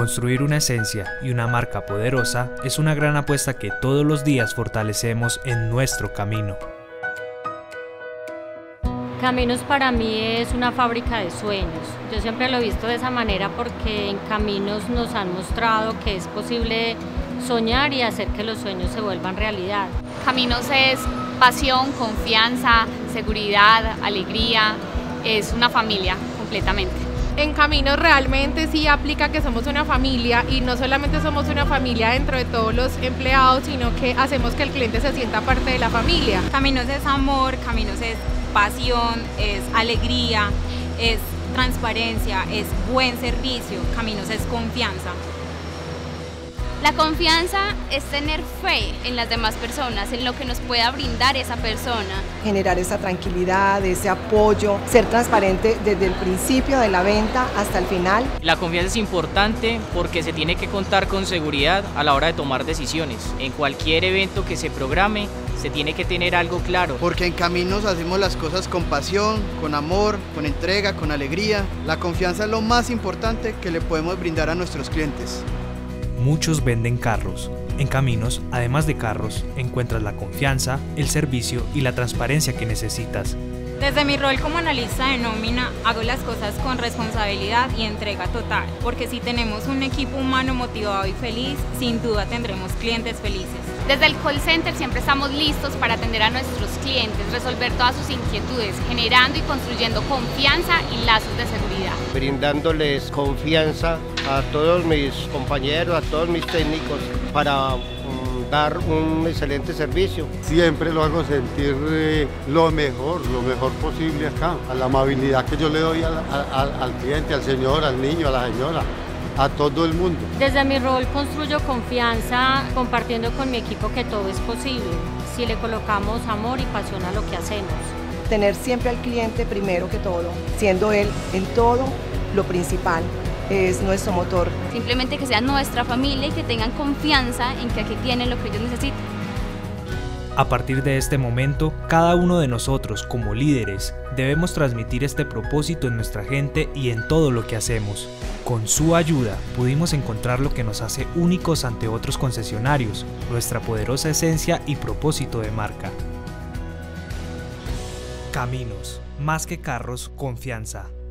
Construir una esencia y una marca poderosa es una gran apuesta que todos los días fortalecemos en nuestro camino. Caminos para mí es una fábrica de sueños. Yo siempre lo he visto de esa manera porque en Caminos nos han mostrado que es posible soñar y hacer que los sueños se vuelvan realidad. Caminos es pasión, confianza, seguridad, alegría, es una familia completamente. En Caminos realmente sí aplica que somos una familia y no solamente somos una familia dentro de todos los empleados, sino que hacemos que el cliente se sienta parte de la familia. Caminos es amor, Caminos es pasión, es alegría, es transparencia, es buen servicio, Caminos es confianza. La confianza es tener fe en las demás personas, en lo que nos pueda brindar esa persona. Generar esa tranquilidad, ese apoyo, ser transparente desde el principio de la venta hasta el final. La confianza es importante porque se tiene que contar con seguridad a la hora de tomar decisiones. En cualquier evento que se programe, se tiene que tener algo claro. Porque en Caminos hacemos las cosas con pasión, con amor, con entrega, con alegría. La confianza es lo más importante que le podemos brindar a nuestros clientes. Muchos venden carros. En Caminos, además de carros, encuentras la confianza, el servicio y la transparencia que necesitas. Desde mi rol como analista de nómina, hago las cosas con responsabilidad y entrega total, porque si tenemos un equipo humano motivado y feliz, sin duda tendremos clientes felices. Desde el call center siempre estamos listos para atender a nuestros clientes, resolver todas sus inquietudes, generando y construyendo confianza y lazos de seguridad. Brindándoles confianza a todos mis compañeros, a todos mis técnicos para dar un excelente servicio. Siempre lo hago sentir lo mejor posible acá, a la amabilidad que yo le doy al cliente, al señor, al niño, a la señora, a todo el mundo. Desde mi rol construyo confianza compartiendo con mi equipo que todo es posible, si le colocamos amor y pasión a lo que hacemos. Tener siempre al cliente primero que todo, siendo él en todo lo principal. Es nuestro motor. Simplemente que sea nuestra familia y que tengan confianza en que aquí tienen lo que ellos necesitan. A partir de este momento, cada uno de nosotros, como líderes, debemos transmitir este propósito en nuestra gente y en todo lo que hacemos. Con su ayuda, pudimos encontrar lo que nos hace únicos ante otros concesionarios, nuestra poderosa esencia y propósito de marca. Caminos, más que carros, confianza.